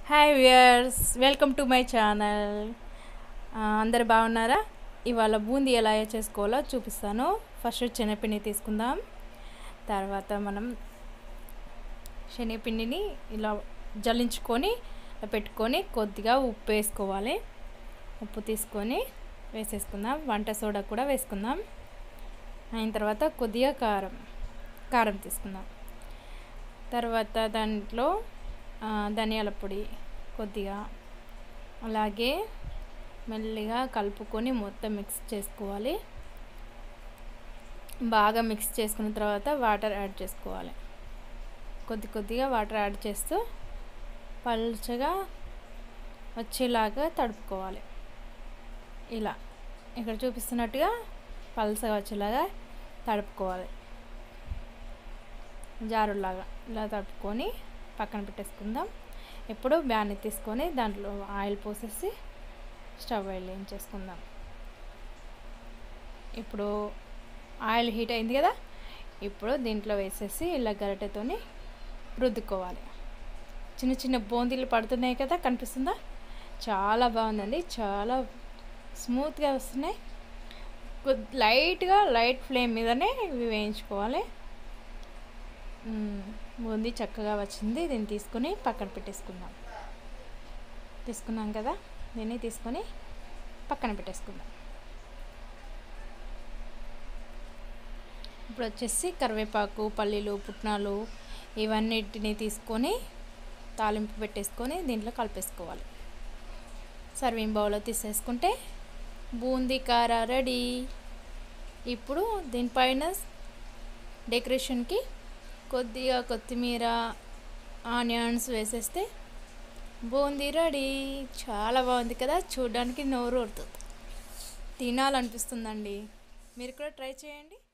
Hi viewers, welcome to my channel. అందరు బాగున్నారా? ఇవాళ బూందీ ఎలా చేసుకోవాలో చూపిస్తాను. ఫస్ట్ శనగపిండి తీసుకుందాం. తర్వాత మనం శనగపిండిని ఇలా జల్లించుకొని పెట్టుకొని కొద్దిగా ఉప్పు వేసుకోవాలి. ఉప్పు తీసుకొని వేసేసుకుందాం. వంట సోడా కూడా వేసుకుందాం. అయిన తర్వాత కొద్దిగా కారం తీసుకుందాం. తర్వాత దాంట్లో ధనియాల పొడి కొద్దిగా, అలాగే మెల్లిగా కలుపుకొని మొత్తం మిక్స్ చేసుకోవాలి. బాగా మిక్స్ చేసుకున్న తర్వాత వాటర్ యాడ్ చేసుకోవాలి. కొద్దిగా వాటర్ యాడ్ చేస్తూ పల్చగా వచ్చేలాగా తడుపుకోవాలి. ఇలా ఇక్కడ చూపిస్తున్నట్టుగా పల్చగా వచ్చేలాగా తడుపుకోవాలి. జారులాగా ఇలా తడుపుకొని పక్కన పెట్టేసుకుందాం. ఇప్పుడు బ్యాన్ని తీసుకొని దాంట్లో ఆయిల్ పోసేసి స్టవ్ వెలిగించేసుకుందాం. ఇప్పుడు ఆయిల్ హీట్ అయింది కదా, ఇప్పుడు దీంట్లో వేసేసి ఇలా గరిటెతోని రుద్దుకోవాలి. చిన్న చిన్న బూందీలు పడుతున్నాయి కదా, కనిపిస్తుందా? చాలా బాగుందండి, చాలా స్మూత్గా వస్తున్నాయి. లైట్ ఫ్లేమ్ మీదనే ఇవి వేయించుకోవాలి. బూందీ చక్కగా వచ్చింది. దీన్ని తీసుకొని పక్కన తీసుకున్నాం కదా, దీన్ని తీసుకొని పక్కన పెట్టేసుకుందాం. ఇప్పుడు వచ్చేసి కరివేపాకు, పల్లీలు, పుట్నాలు ఇవన్నిటిని తీసుకొని తాలింపు పెట్టేసుకొని దీంట్లో కలిపేసుకోవాలి. సర్వింగ్ బౌల్లో తీసేసుకుంటే బూందీ కారా రెడీ. ఇప్పుడు దీనిపైన డెకరేషన్కి కొద్దిగా కొత్తిమీర, ఆనియన్స్ వేసేస్తే బూందీ రెడీ. చాలా బాగుంది కదా, చూడడానికి నోరు ఊరుతుంది, తినాలనిపిస్తుందండి. మీరు కూడా ట్రై చేయండి.